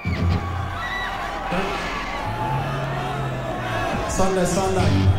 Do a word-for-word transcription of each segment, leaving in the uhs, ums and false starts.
Sunday, Sunday.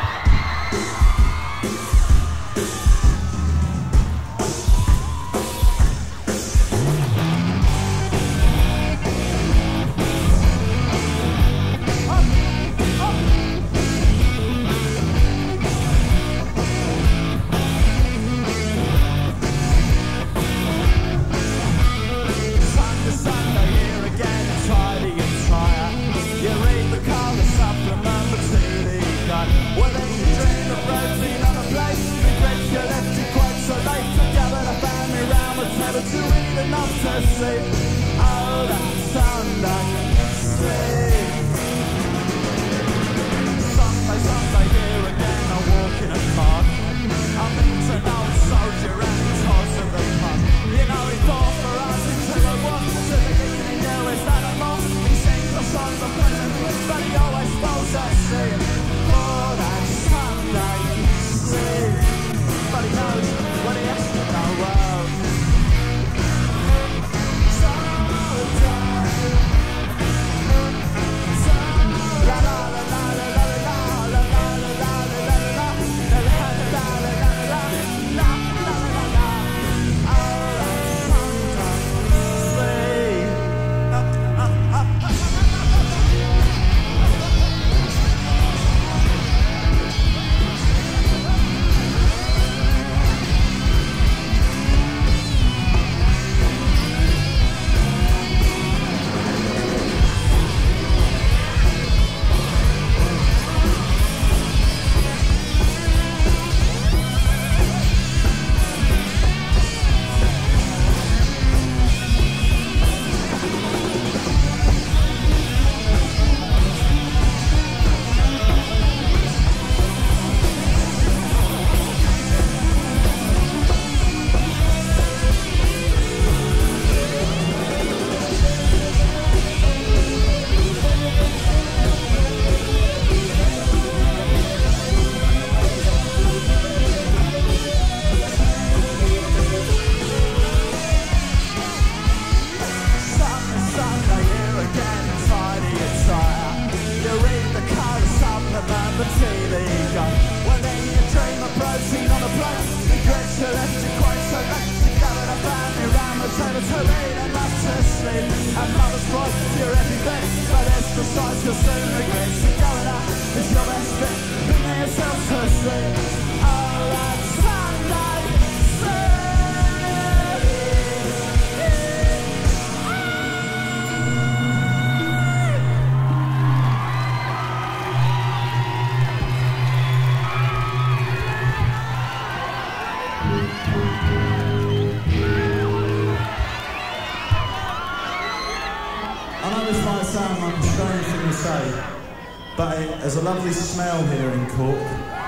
There's a lovely smell here in Cork.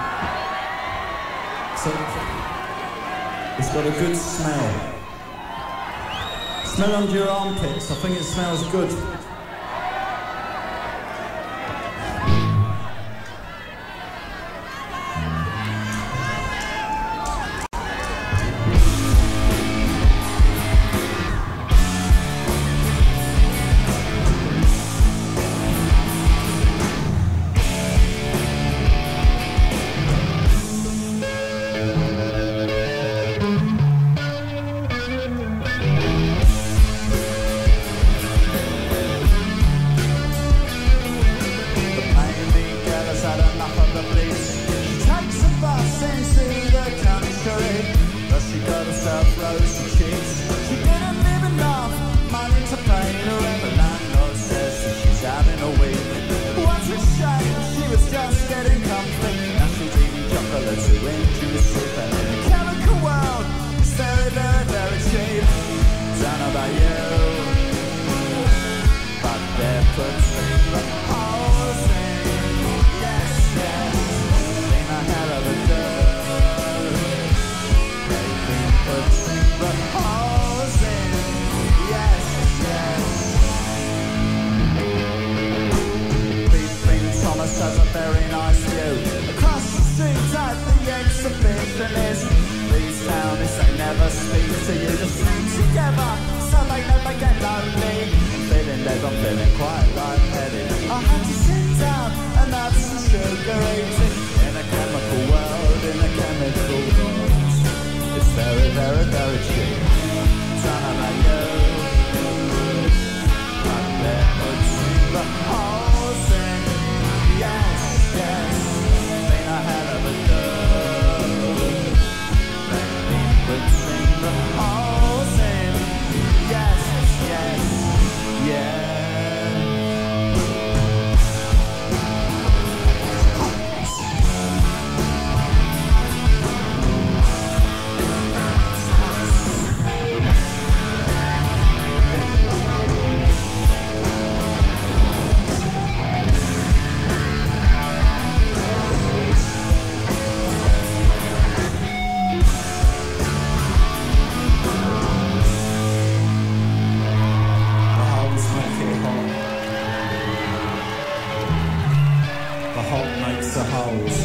So it's got a good smell. Smell under your armpits. I think it smells good. quite lightheaded. I had to sit down and have some sugar eating. In a chemical world, in a chemical world, it's very, very, very cheap. Trying to you, I'm there putting the whole thing. Yes, yes, been a hell of a girl. Been putting the whole thing. Yes, yes, yeah. The holes.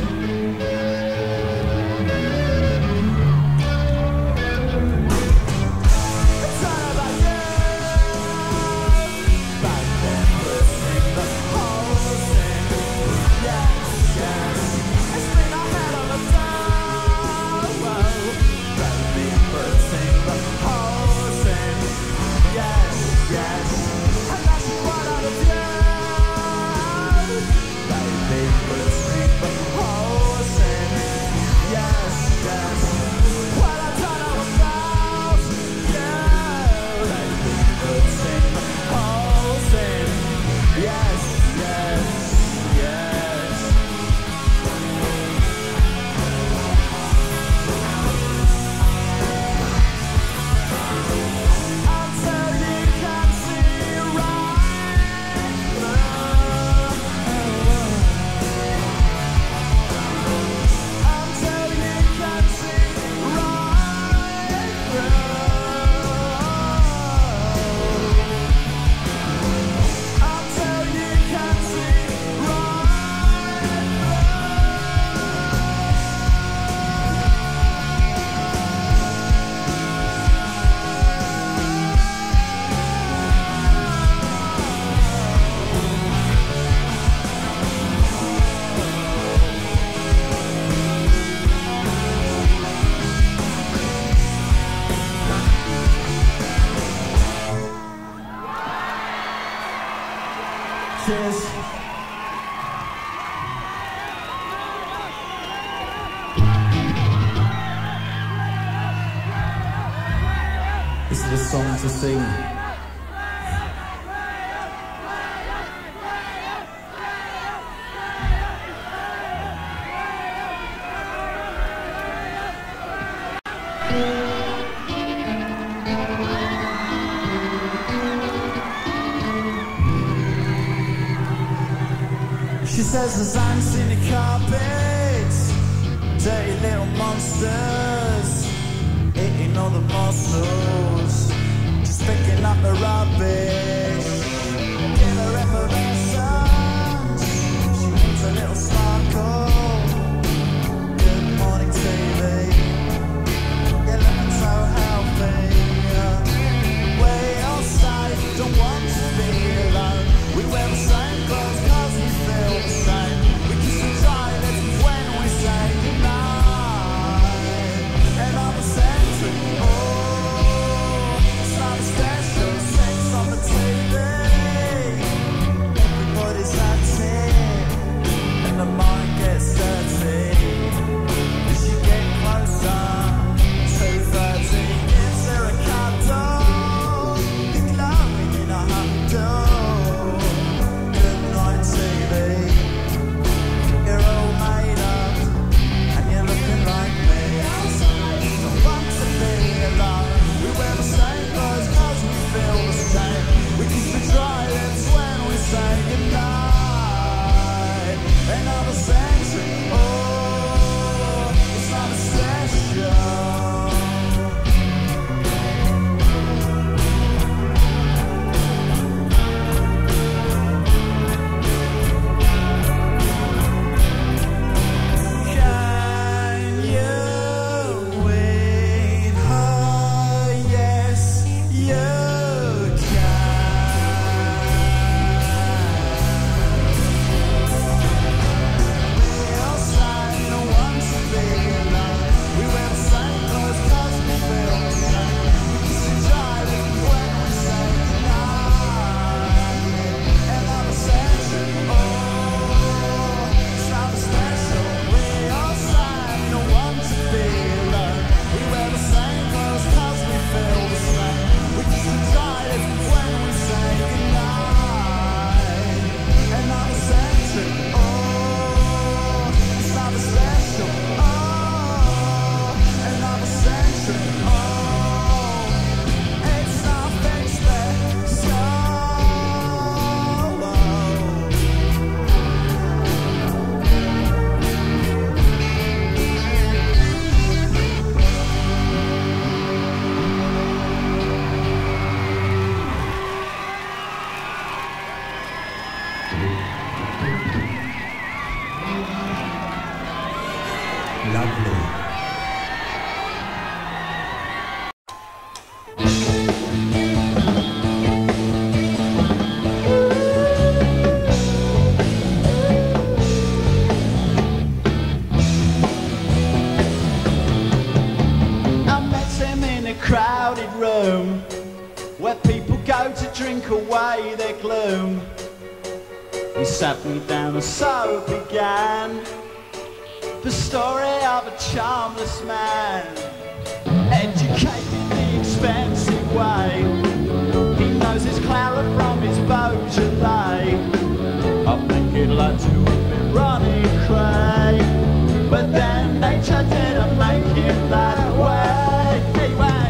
Cheers. This is the song to sing. She says there's ants in the carpets, dirty little monsters, eating all the muscles, just picking up the rubbish. Give her reparations, she needs a little sparkle. Good morning T V, you're looking so healthy. Way outside, don't want to be alone. We wear the same clothes cause we feel the same. We kiss the silence when we say goodnight. Another century, oh, it's not a special sex on the T V. Everybody's at it, and the mind gets dirty. As you get closer to thirty, gives her a cuddle. You're glowing in a hot door. T V, you're all made up, and you're looking like me. Don't want to be alone. We wear the same clothes cause we feel the same. We kiss the dry lips when we say goodnight. Another century, oh, it's not a session. Lovely. Crowded room where people go to drink away their gloom. He sat me down and so began the story of a charmless man, educated the expensive way. He knows his Clara from his Beaujolais. I think he'd like to have been running cray, but then nature didn't make him that way. He went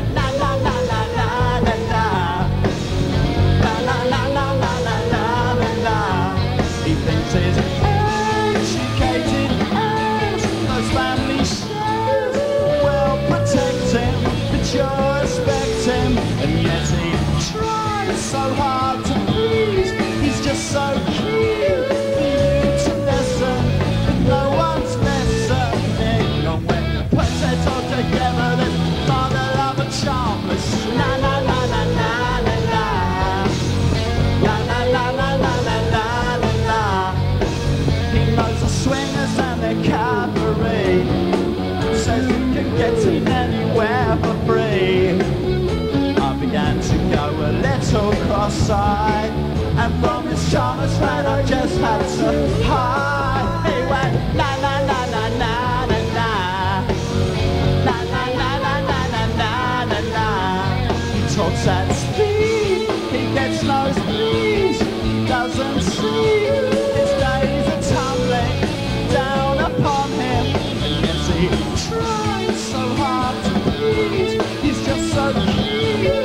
so hard to please, he's just so keen for you to listen, but no one's listening. And when you put it all together, there's mother of a charmless. Na na na na na na na na na na na na na na na. He knows the swingers and their cabaret, says you can get in anywhere for free. Began to go a little cross-eyed, and from his charmless man I just had to hide. He went na na na na na na na na na na na na na na na. He talks at speed, he gets nosebleeds, he doesn't see his days are tumbling down upon him, and yet he tries so hard to please. He's just so cute.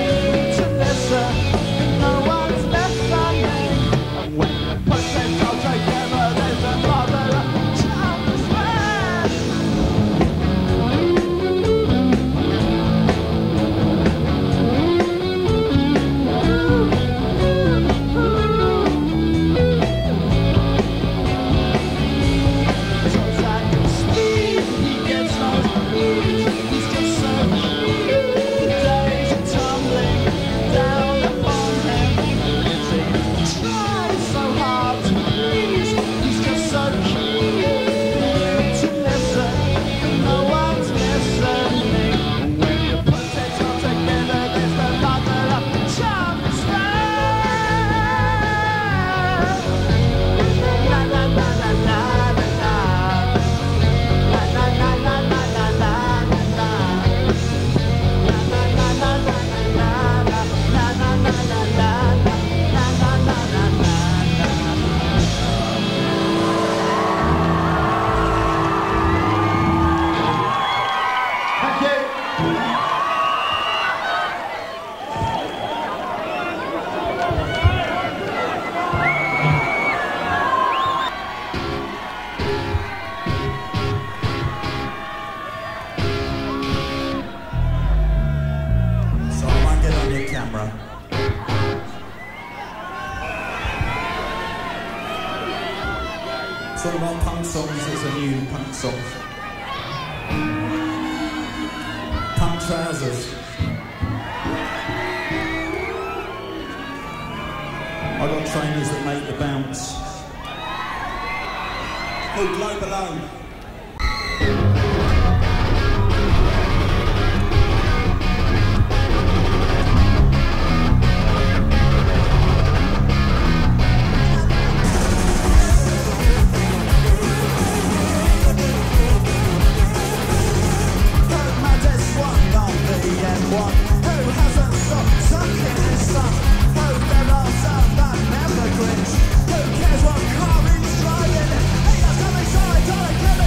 One of our punk songs is a new punk song. Punk trousers. I got trainers that make the bounce. Oh, Globe Alone. Who cares what car he's driving? He has come inside, don't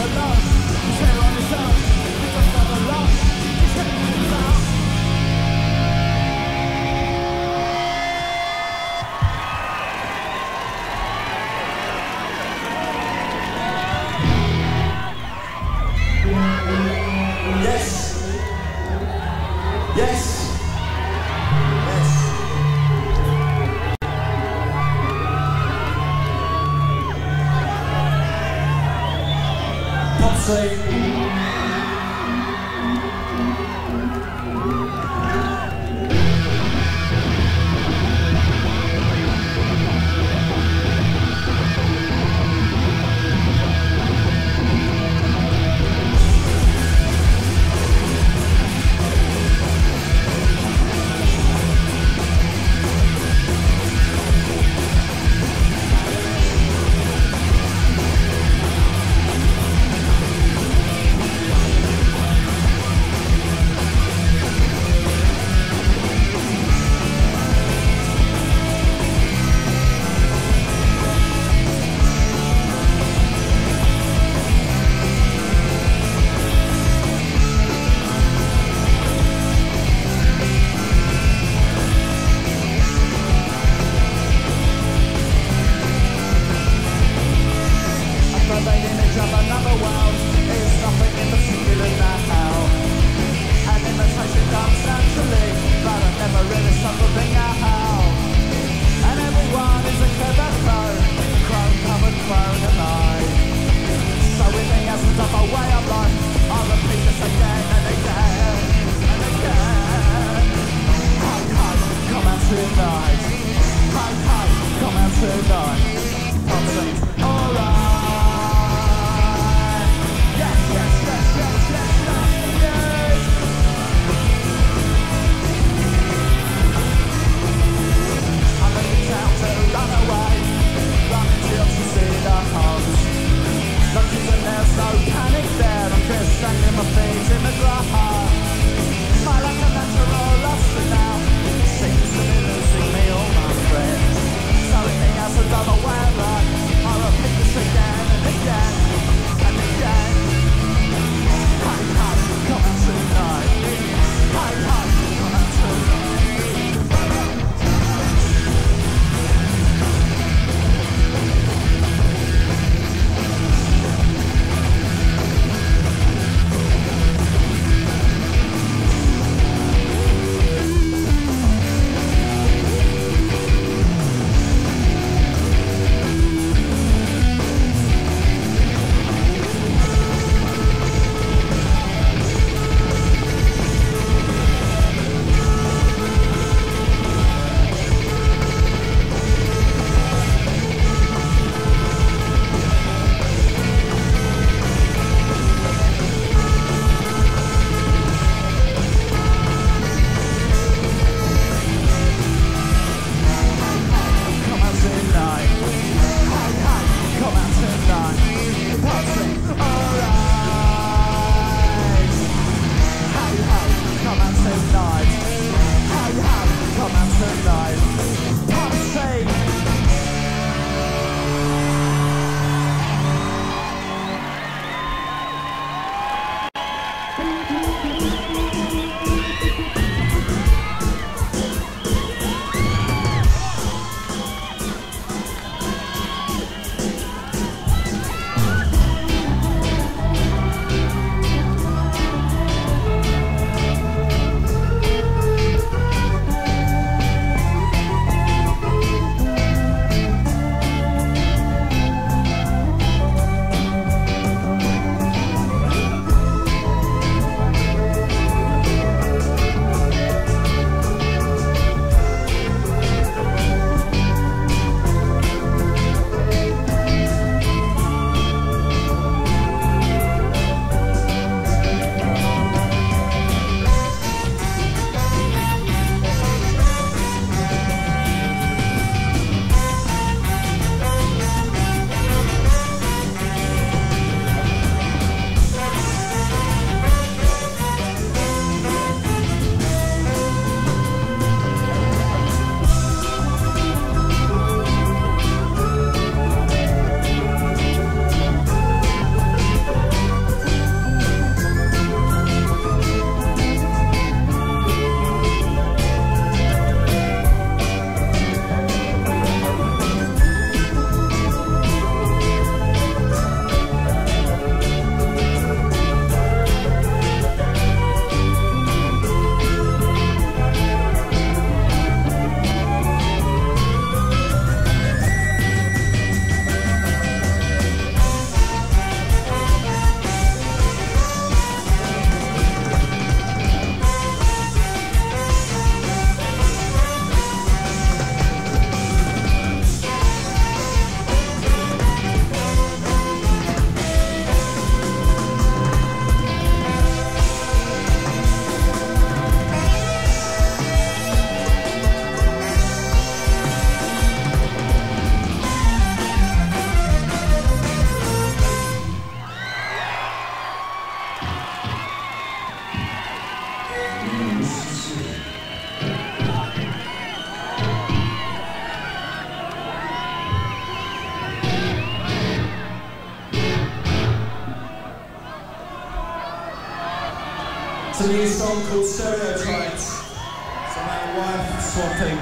alone. He's here on his own. He's just not alone. He's here on his own. Yes. Yes. Yes. Popscene. Run until to see the house. It's a new song called Stereotypes. It's about wife swapping.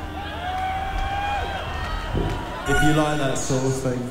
If you like that sort of thing.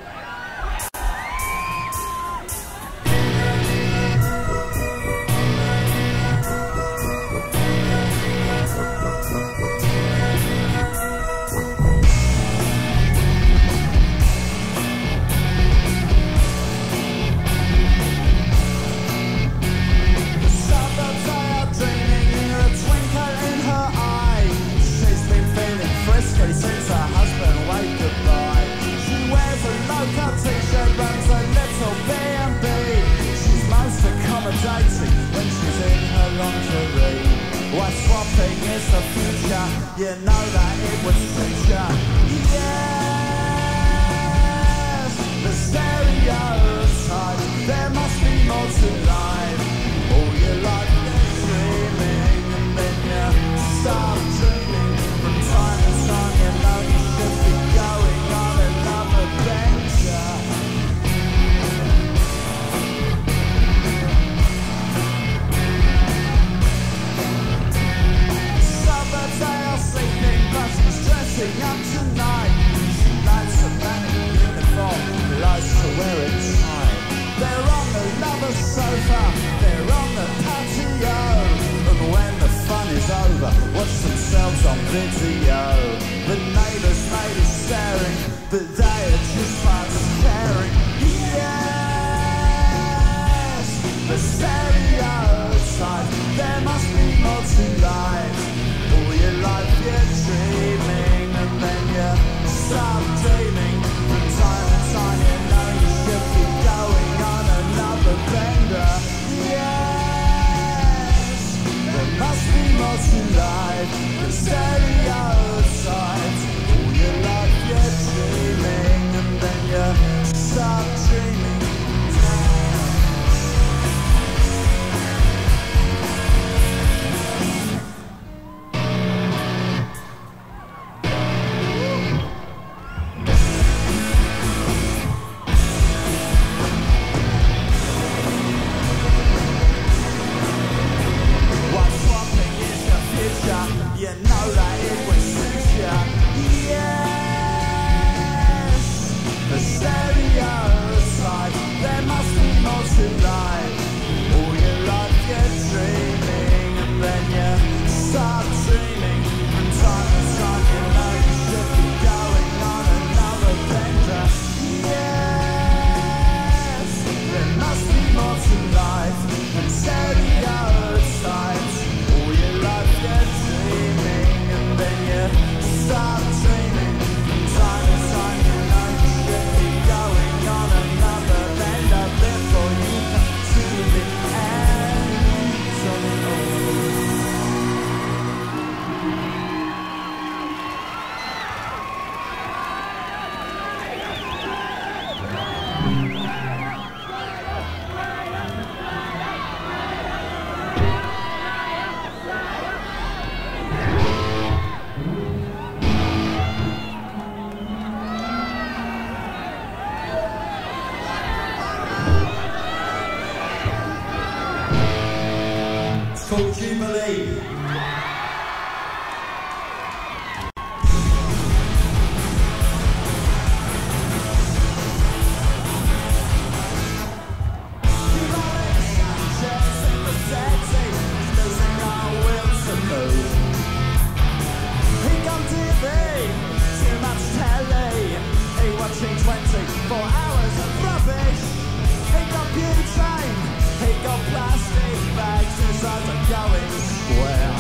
When she's in her lingerie, why swapping is the future? You know that it would suit ya. Yes, the stereotype. There must be more to life. All your life you're dreaming, and then you start dreaming. From time to time, you know you should be going on another adventure. Dressing up tonight, she likes a manic uniform, likes to wear it tight. They're on the lover's sofa, they're on the patio, and when the fun is over, watch themselves on video. The neighbours may be staring, but they are just fast staring. Yes, the stereotype. There must be more to life. All your life you're dreaming, and then you stop dreaming. From time to time you know you should be going on another bender. Yes, there must be more to life. The stereotypes. All your life you're dreaming, and then you stop dreaming. You know that it would suit ya. Yes, the stereotype. There must be more to life. All your life you're dreaming, and then you start dreaming. From time to time you know you should be going on another bender. Yes, there must be more to life than stereotypes. All your life you're dreaming, and then you stop dreaming. From time to time you know you should be going on another bender before you come to the end. So, It's called Jubilee. twenty-four hours of rubbish. He got butane, he got plastic bags inside the going square.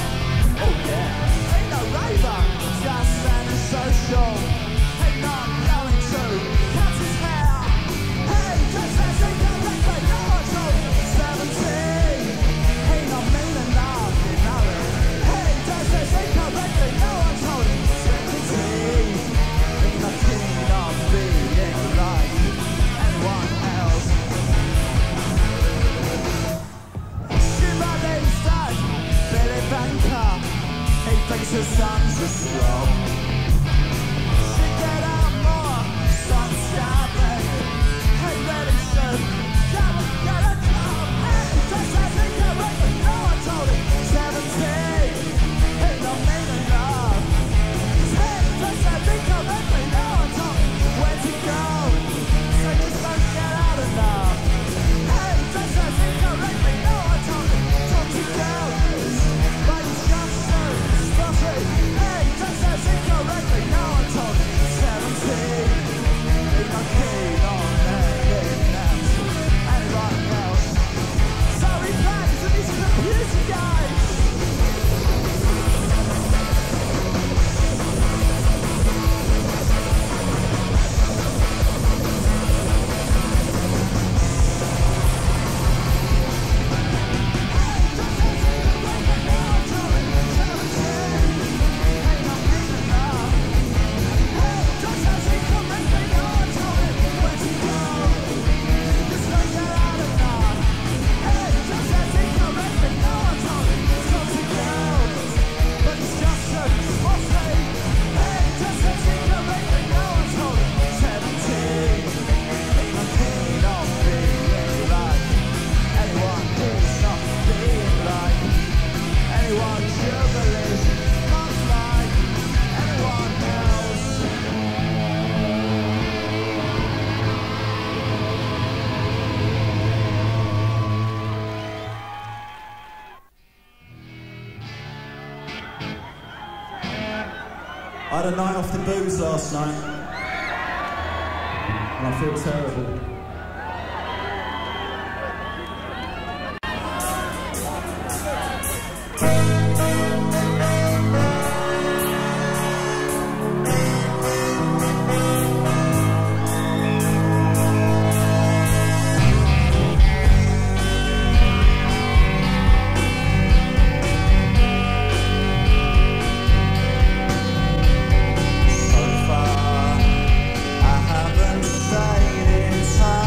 I had a night off the booze last night, and I feel terrible. So far, I haven't stayed in time.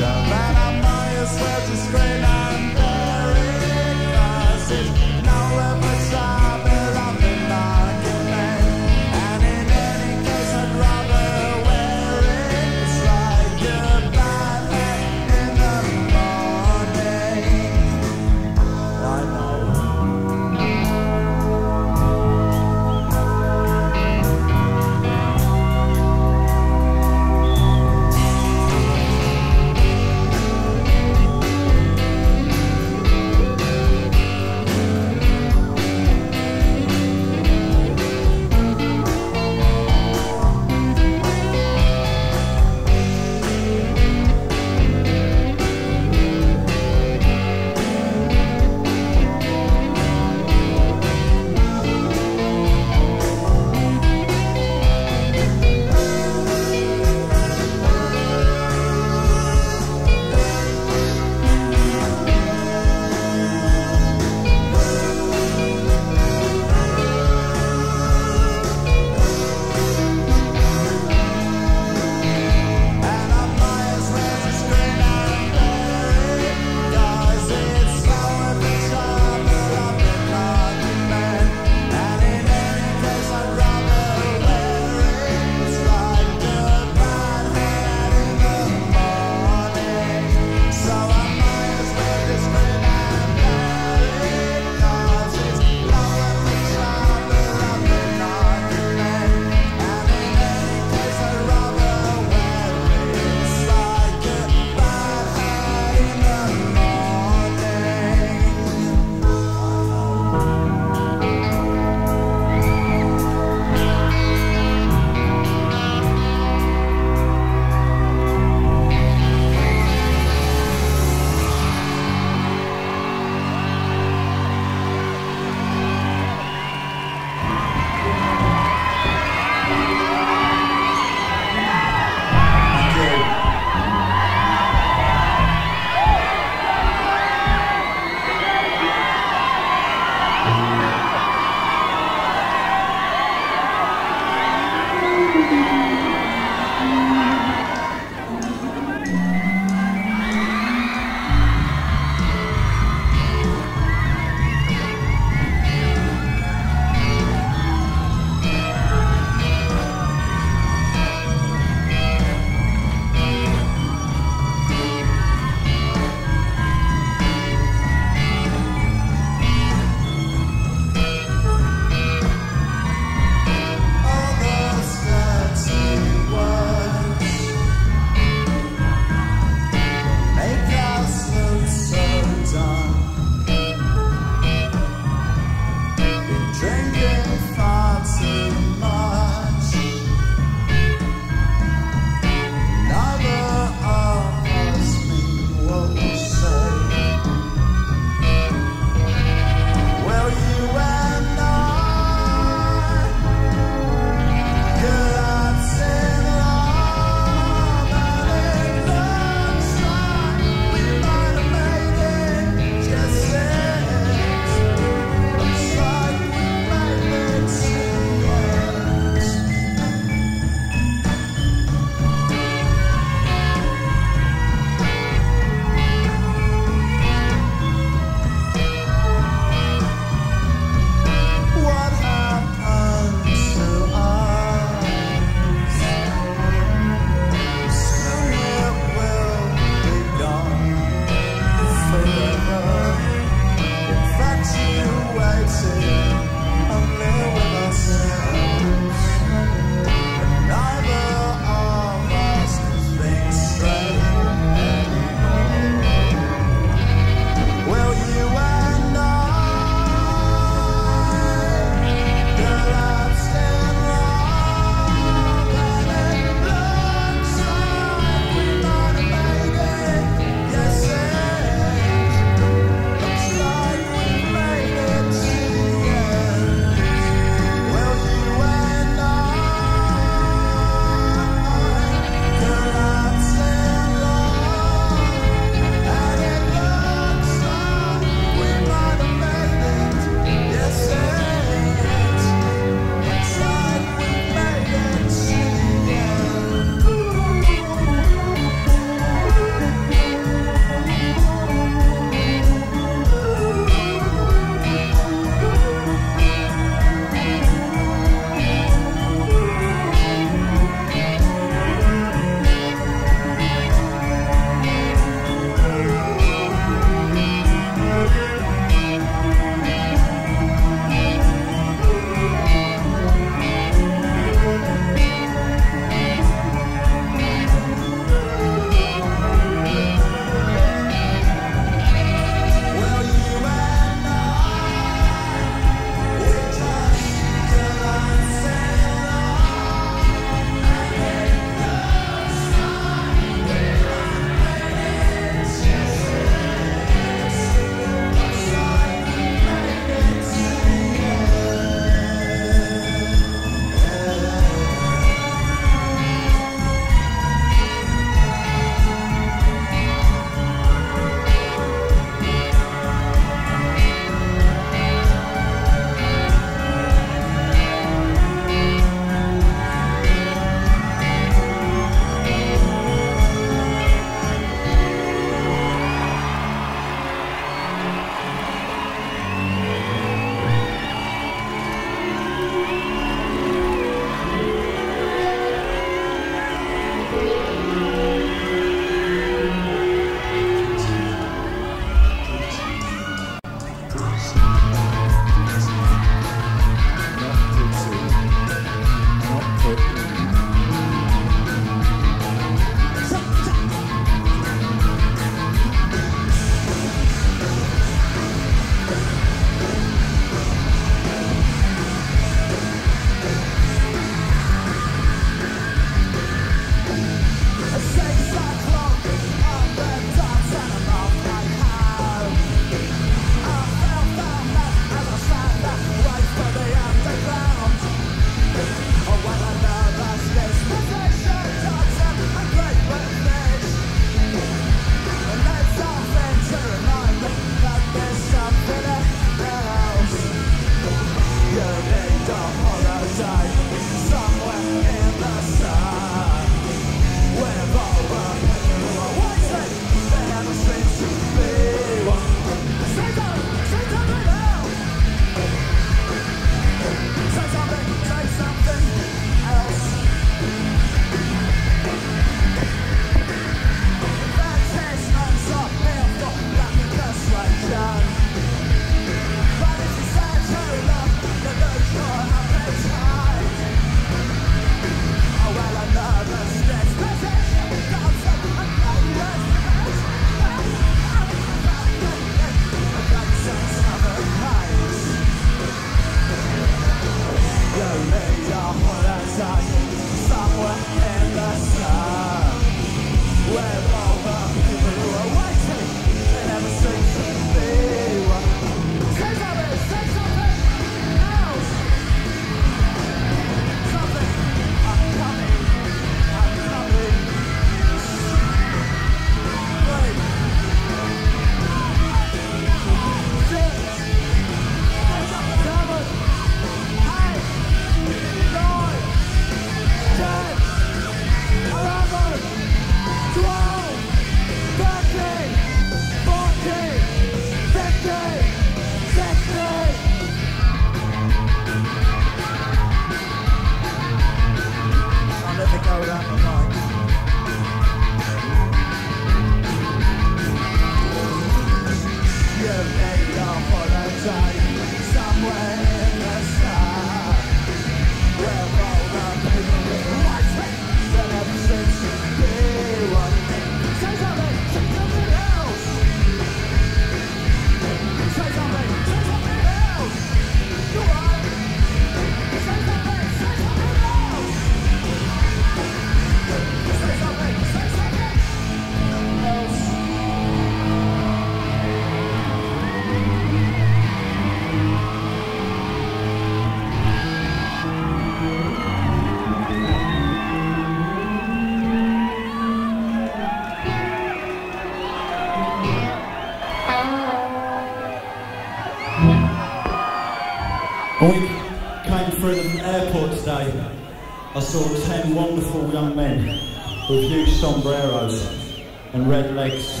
When we came through the airport today, I saw ten wonderful young men with huge sombreros and red legs.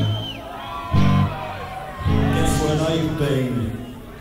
Guess where they've been?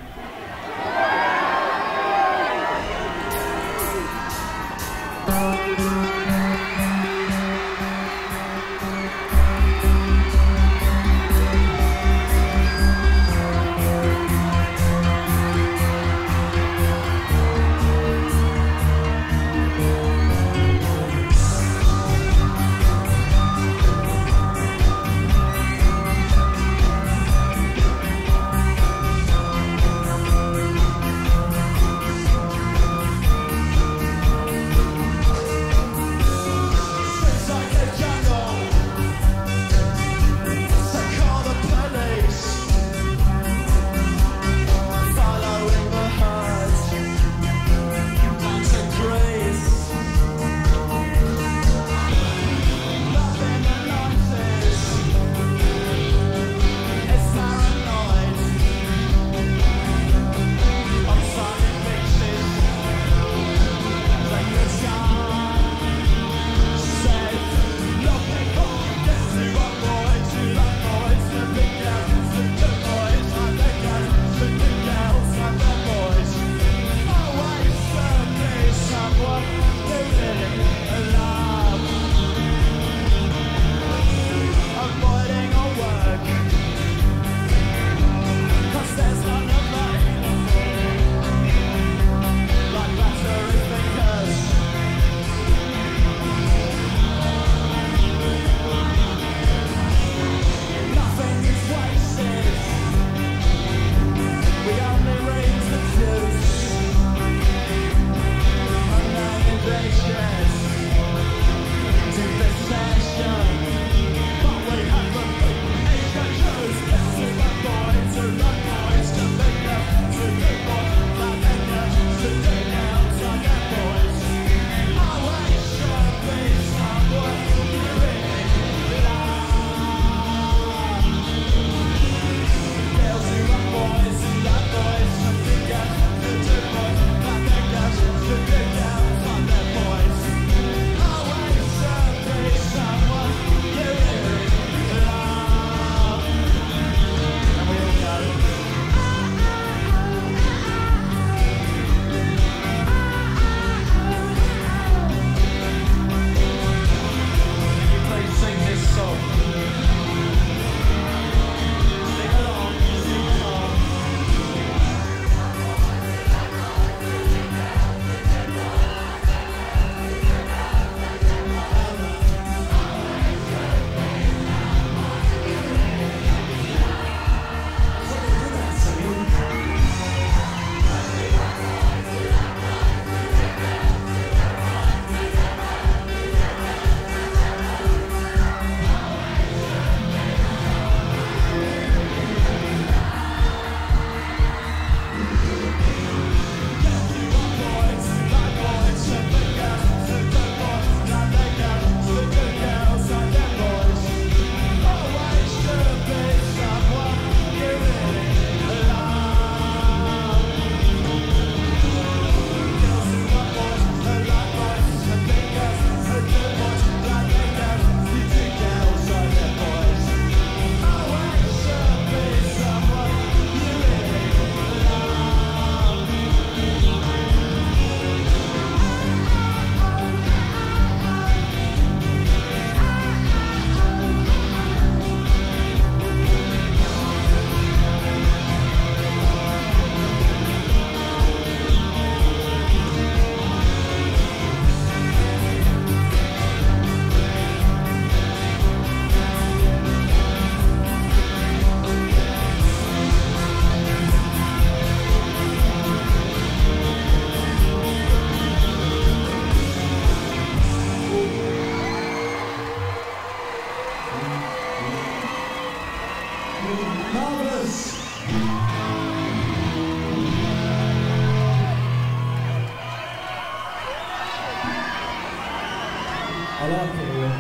I like it here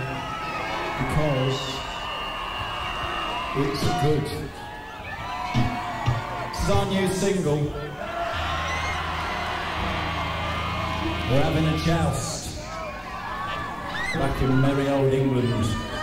because it's good. This is our new single. We're having a joust back in merry old England.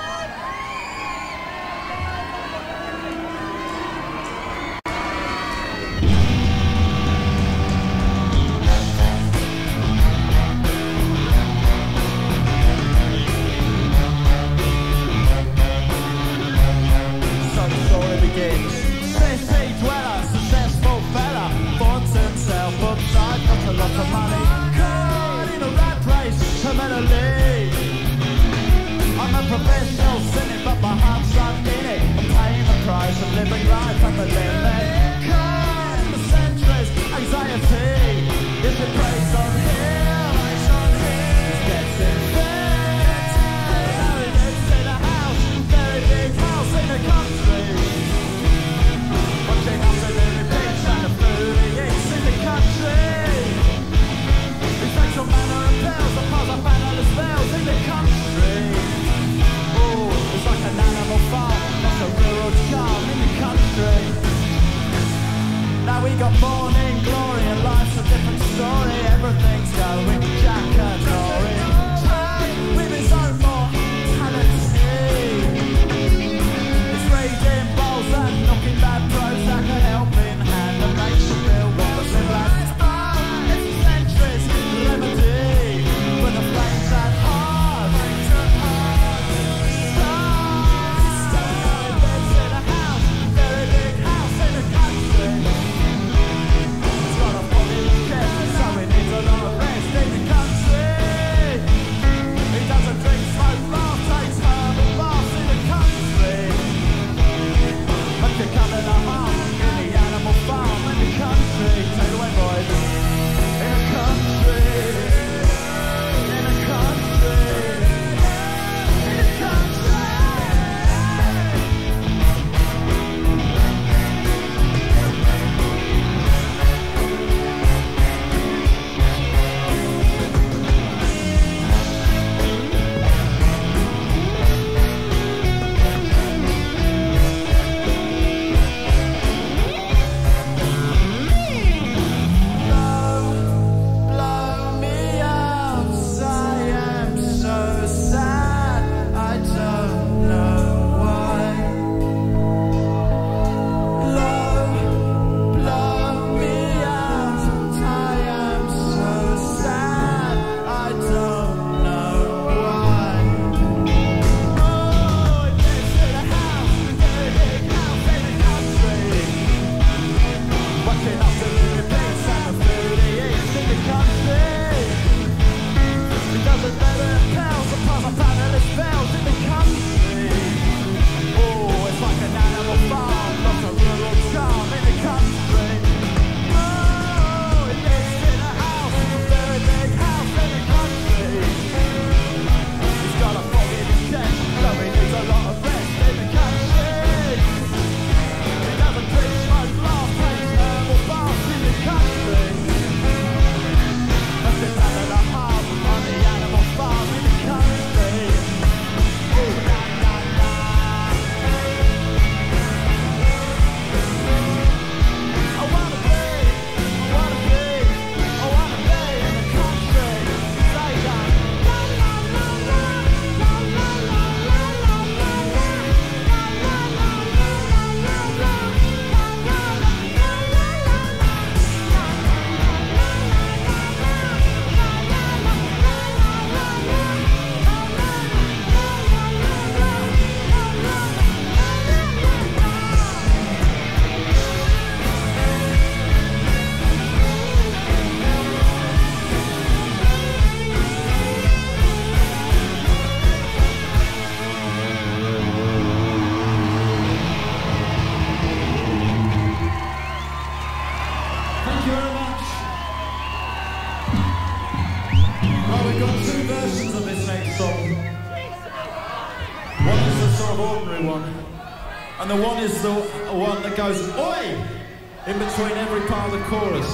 And the one is the one that goes, oi! In between every part of the chorus.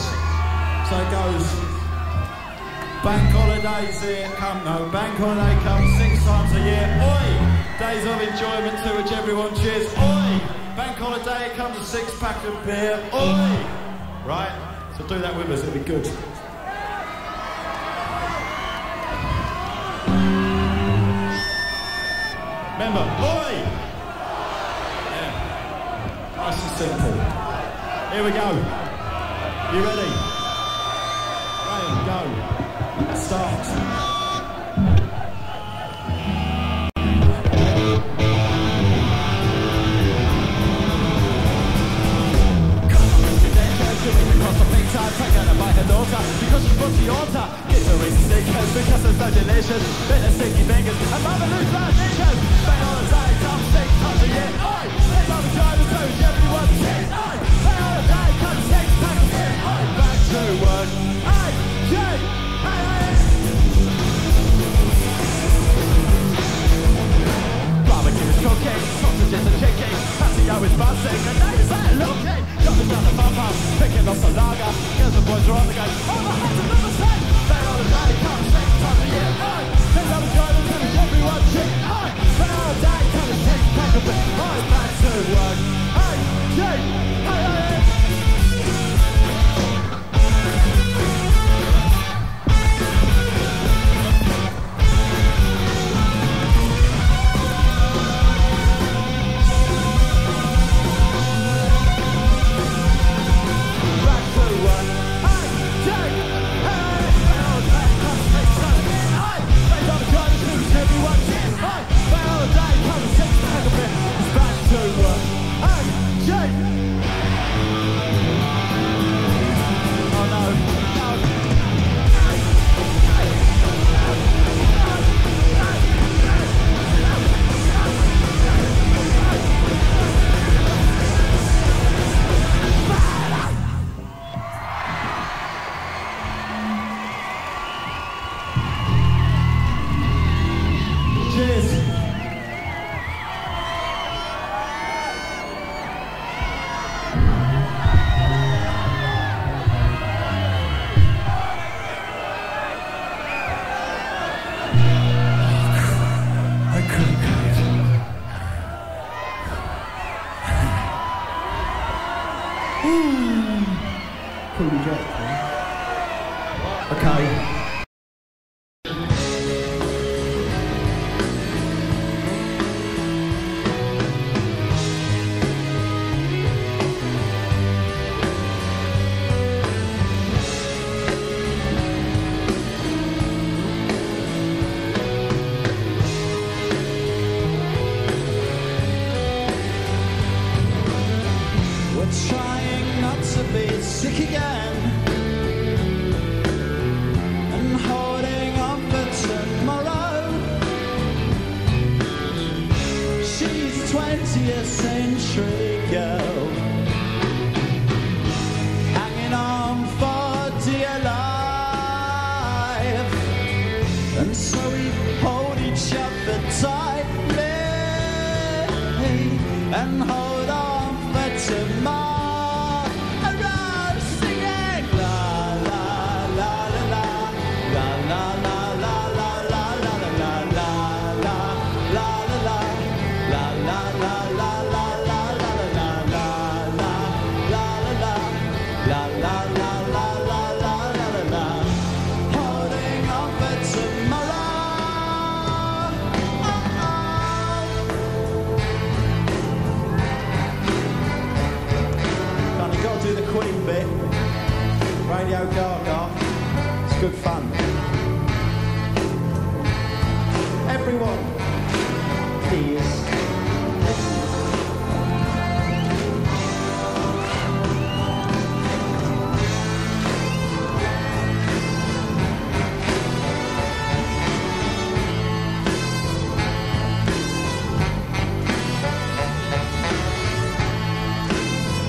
So it goes, bank holidays here, come, no, bank holiday comes six times a year, oi! Days of enjoyment to which everyone cheers, oi! Bank holiday, it comes a six pack of beer, oi! Right? So do that with us, it'll be good. Remember, oi! Yeah. Nice and simple. Here we go. You ready? Graham, go. Start. Across the big time, taken by her daughter because she brought the altar. Get the reason stickers because it's so delicious. Bit of sticky fingers and mother loose blood knickers. Bang on the day, come six times a year. Oi! They love the driver too, everyone cheers. Oi! Bang on the day, come six times a year. Oi! Back to work. Oi! Jay! Hey, hey! Barbecue is cooking, sausages and chicken. Patio is buzzing, and now you're better looking. Jumping down the bump up, picking off some lager. Girls and boys are on the go. Oh, my heart's another set. Bang on the day, come six times a year. Oi! They love the driver too, everyone cheers. Oi! Bang on the day, come and six pack of it. Oi! Back to work. Hey! Jay! Hey, hey, hey!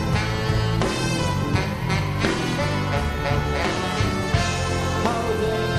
Hold it.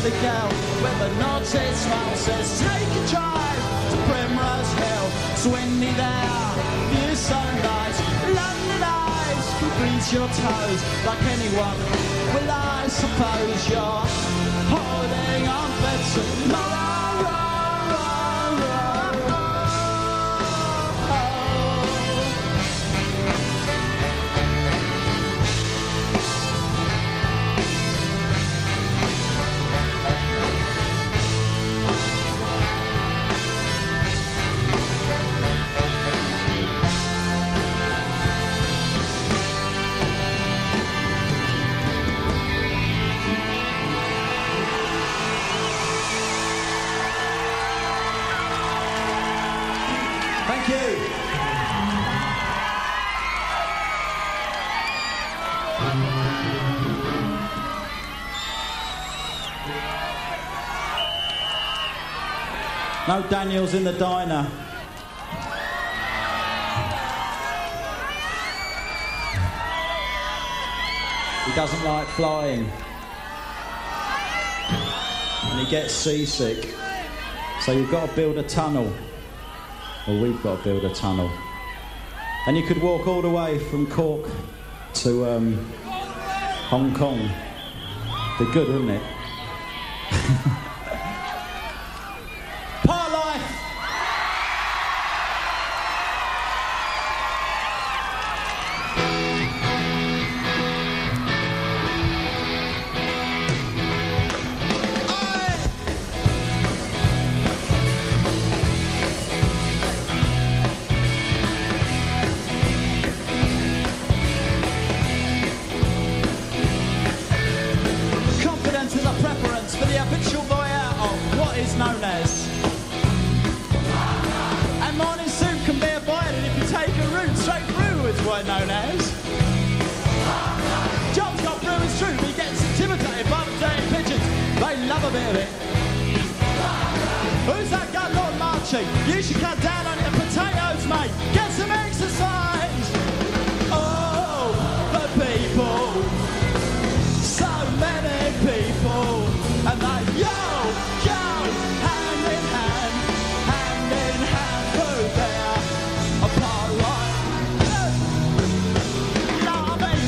the girl with the naughty smile says, take a drive to Primrose Hill. It's windy there, view so nice. London eyes can grease your toes like anyone. Well, I suppose you're holding on for tomorrow. No Daniels in the diner. He doesn't like flying. And he gets seasick. So you've got to build a tunnel. Or we've got to build a tunnel. And you could walk all the way from Cork to um, Hong Kong. Be good, wouldn't it? Parklife! Confidence is a preference for the habitual voyeur of what is known as. And morning soup can be avoided if you take a route straight through, is what known as. John's got through his troop, he gets intimidated by the dirty pigeons. They love a bit of it. Who's that guy, Lord Marching? You should cut down on your potatoes, mate. Get some exercise. Oh, the people. So many people. And they yo, yo, hand in hand, hand in hand through there. Apart right. You know what I mean?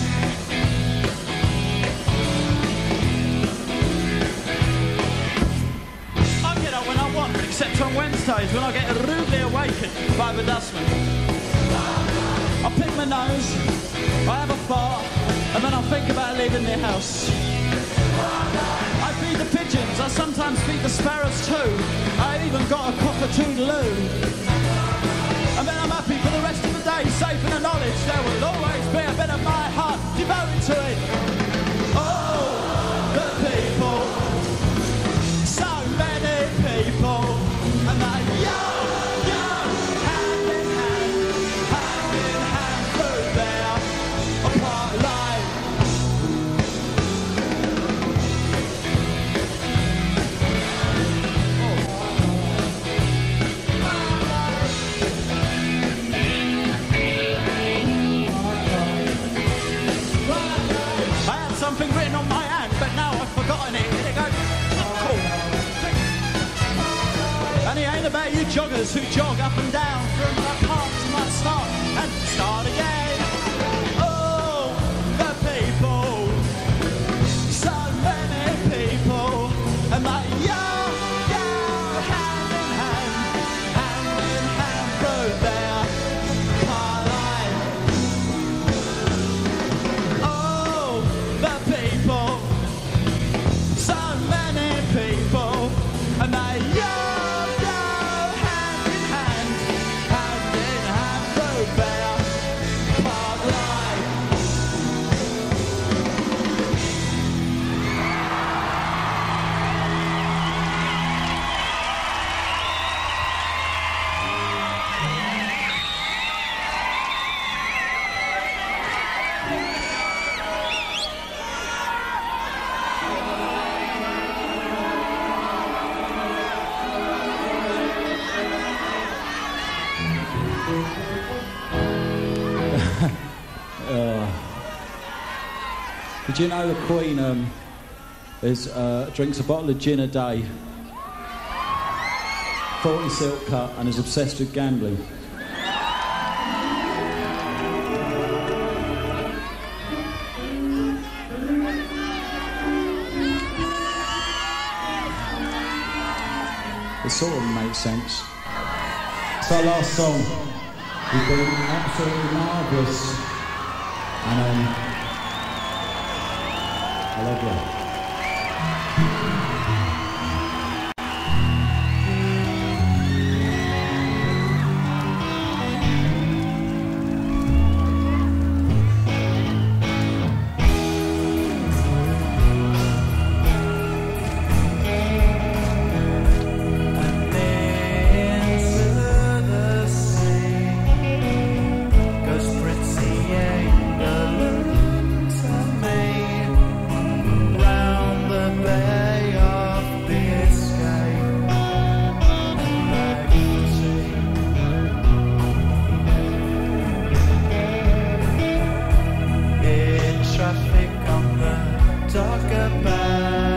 I get up when I want, except on Wednesdays when I get rudely awakened by the dustman. I pick my nose, I have a fart, and then I think about leaving the house. I feed the pigeons, I sometimes feed the sparrows too. I even got a cockatoodaloo. And then I'm happy for the rest of the day, safe in the knowledge there will always be a bit of my heart devoted to it. Oh, the people. So many people. And they yo, yo, hand in hand, hand in hand through there. A Parklife. I had something written on my hand, but now I've forgotten it. Here it goes. Cool. And it ain't about you joggers who jog up and down from my park to my start and start again. Oh, the people. So many people. And they yo, yo, hand in hand, hand in hand through there. Parklife. Oh, the people. So many people. And they yo, yo, hand in hand, hand in hand through there. Parklife. Did you know the Queen um, is uh, drinks a bottle of gin a day, forty silk cut, and is obsessed with gambling. It sort of makes sense. It's our last song. You've been absolutely marvellous. And um, I love you. Talk about